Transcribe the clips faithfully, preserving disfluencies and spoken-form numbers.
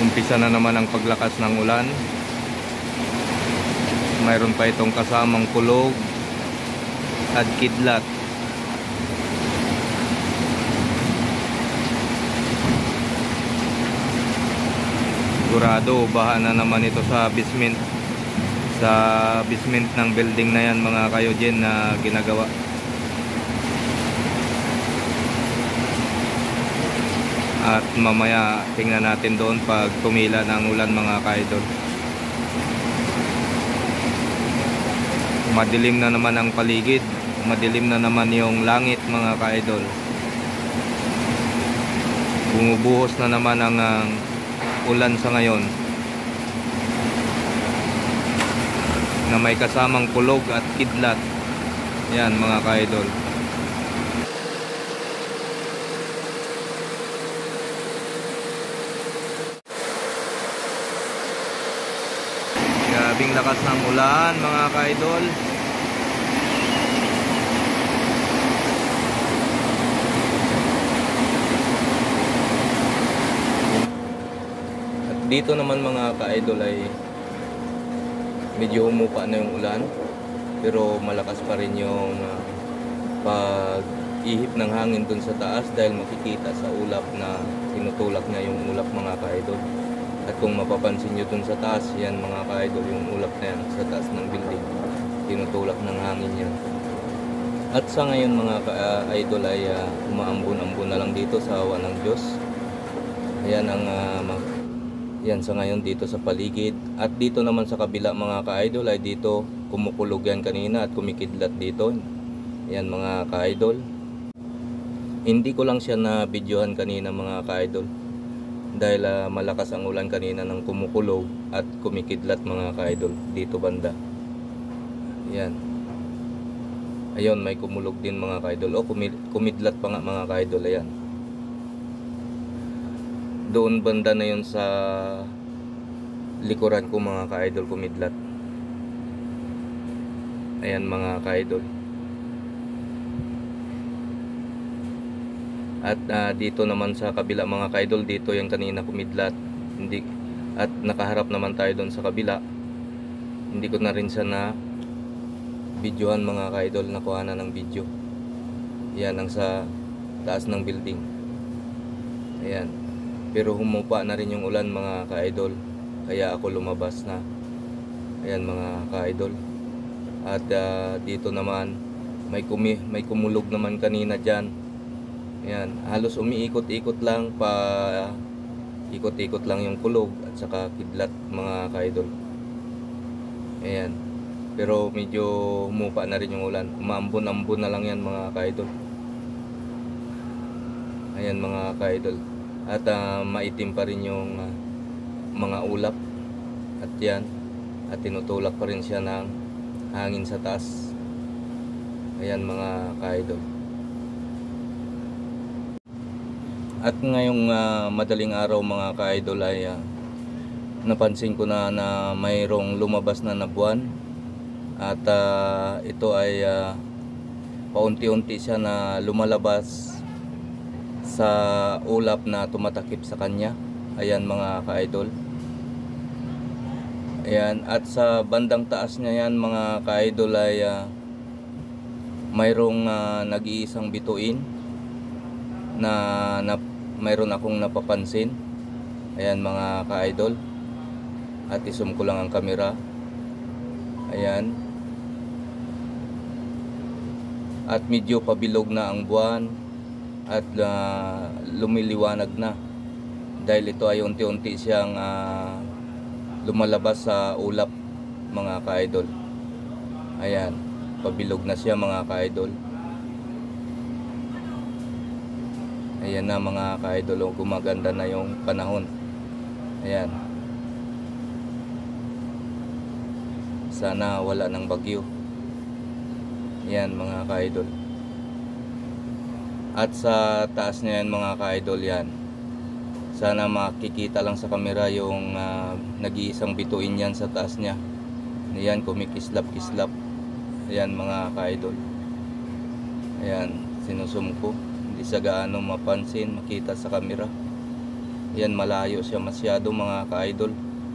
Umpisa na naman ang paglakas ng ulan. Mayroon pa itong kasamang kulog at kidlat. Sigurado baha na naman ito sa basement. Sa basement ng building na yan mga kayogen na ginagawa. At mamaya tingnan natin doon pag tumila ng ulan mga kaidol. Madilim na naman ang paligid. Madilim na naman yung langit mga kaidol. Bumubuhos na naman ang uh, ulan sa ngayon, na may kasamang kulog at kidlat. Yan mga kaidol. Grabing lakas ng ulan mga kaidol. At dito naman mga kaidol ay medyo humupa na yung ulan, pero malakas pa rin yung uh, pag-ihip ng hangin dun sa taas dahil makikita sa ulap na tinutulak niya yung ulap mga kaidol. At kung mapapansin nyo dun sa taas, yan mga kaidol, yung ulap na yan sa taas ng building, tinutulak ng hangin yan. At sa ngayon mga ka-idol ay uh, umaambon-ambon na lang dito sa awa ng Diyos. Ayan ang uh, yan sa ngayon dito sa paligid. At dito naman sa kabila mga ka-idol ay dito kumukulog yan kanina at kumikidlat dito. Yan mga ka-idol. Hindi ko lang siya na videohan kanina mga ka-idol dahil uh, malakas ang ulan kanina ng kumukulog at kumikidlat mga ka-idol dito banda. Yan. Ayun, may kumulog din mga ka-idol. O kumidlat pa nga mga ka-idol. Ayan. Doon banda na yun sa likuran ko mga ka-idol, kumidlat. Ayan mga ka-idol. At uh, dito naman sa kabila mga ka-idol, dito yung kanina kumidlat. Hindi, at nakaharap naman tayo doon sa kabila. Hindi ko na rin siya na videohan mga ka-idol, nakuha na ng video. Yan ang sa taas ng building. Ayan. Pero humupa na rin yung ulan mga ka-idol, kaya ako lumabas na. Ayan mga ka-idol. At uh, dito naman may, kumi, may kumulog naman kanina dyan. Ayan, halos umiikot-ikot lang pa, uh, ikot-ikot lang yung kulog at saka kidlat mga ka-idol. Ayan. Pero medyo humupa na rin yung ulan. Umaambon-ambon na lang yan mga ka-idol. Ayan mga ka-idol. At uh, maitim pa rin yung uh, mga ulap. At yan. At tinutulak pa rin siya ng hangin sa taas. Ayan mga ka-idol. At ngayong uh, madaling araw mga ka-idol ay uh, napansin ko na na mayroong lumabas na na buwan. At uh, ito ay uh, paunti-unti siya na lumalabas sa ulap na tumatakip sa kanya. Ayan mga ka-idol. Ayan, at sa bandang taas niya yan mga ka-idol ay uh, mayroong uh, nag-iisang bituin na, na mayroon akong napapansin. Ayan mga ka-idol. At isum ko lang ang camera. Ayan. At medyo pabilog na ang buwan at uh, lumiliwanag na dahil ito ay unti-unti siyang uh, lumalabas sa ulap mga ka-idol. Ayan, pabilog na siya mga ka-idol. Ayan na mga ka-idol, gumaganda na yung panahon. Ayan. Sana wala ng bagyo. Yan mga ka-idol. At sa taas niya yan mga ka-idol yan. Sana makikita lang sa camera yung uh, nag-iisang bituin yan sa taas niya. Ayan, kumikislap-kislap. Ayan mga ka-idol. Ayan, sinusum ko. Hindi sa gaano mapansin, makita sa camera. Ayan, malayo siya masyado mga ka-idol.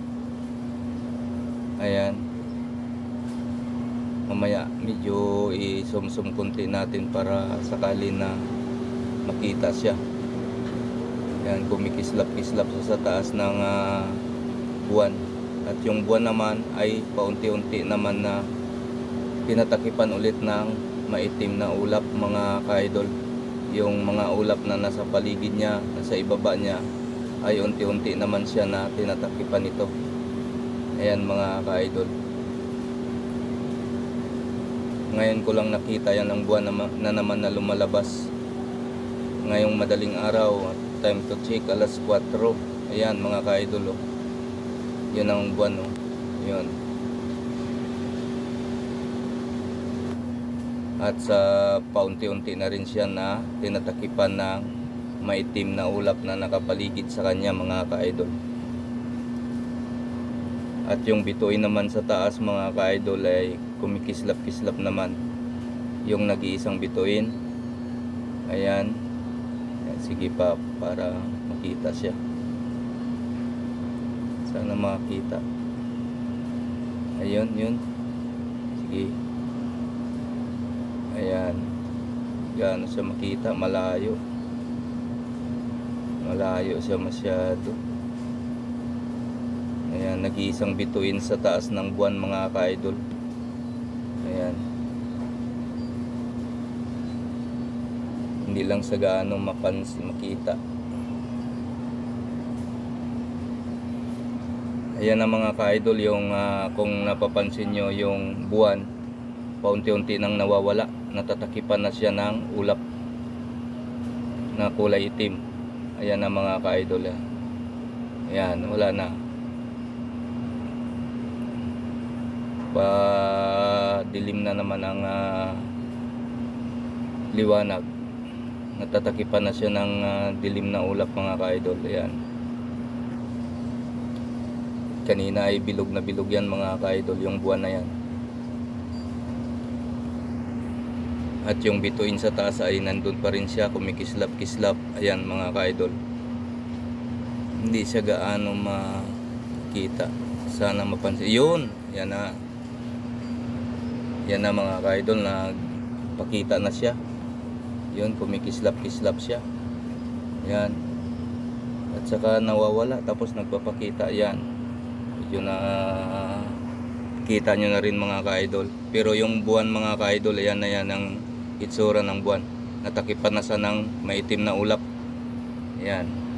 Ayan. Mamaya medyo i-zoom-zoom konti natin para sakali na makita siya. Ayan, kumikislap-kislap siya sa taas ng uh, buwan. At yung buwan naman ay paunti-unti naman na tinatakipan ulit ng maitim na ulap mga ka-idol. Yung mga ulap na nasa paligid niya, nasa ibaba niya, ay unti-unti naman siya na tinatakipan ito. Ayan mga ka-idol. Ngayon ko lang nakita yan ang buwan na, na naman na lumalabas. Ngayong madaling araw, time to check, alas kwatro. Ayan mga ka-idol, oh. Yan ang buwan, oh. Yun. At sa paunti-unti na rin siya na tinatakipan ng maitim na ulap na nakapaligid sa kanya mga ka-idol. At yung bituin naman sa taas mga ka-idol ay kumikislap-kislap naman. Yung nag-iisang bituin. Ayan. Sige pa para makita siya. Sana makita. Ayun, yun. Sige. Ayan. Gaano siya makita? Malayo. Malayo siya masyado. Ayan, nag-iisang bituin sa taas ng buwan mga ka-idol. Ayan. Hindi lang sa gaano mapansin, makita. Ayan na mga ka-idol, yung uh, kung napapansin nyo yung buwan, paunti-unti nang nawawala. Natatakipan na siya ng ulap na kulay itim. Ayan na mga ka-idol. Ayan, wala na. Pa dilim na naman ang uh, liwanag. Natatakipan na siya ng uh, dilim na ulap mga ka-idol. Ayan. Kanina ay bilog na bilog yan mga ka-idol, yung buwan na yan. At yung bituin sa taas ay nandun pa rin siya, kumikislap-kislap. Ayan mga ka-idol. Hindi siya gaano makita. Sana mapansin. Yun! Yan na. Yan na mga ka-idol, nagpakita na siya. Yun, kumikislap-kislap siya. Yan. At saka nawawala, tapos nagpapakita. Yan. Yun na uh, kita nyo na rin mga ka-idol. Pero yung buwan mga ka-idol, ayan na yan ang itsura ng buwan. Natakipan na sa ng maitim na ulap. Yan.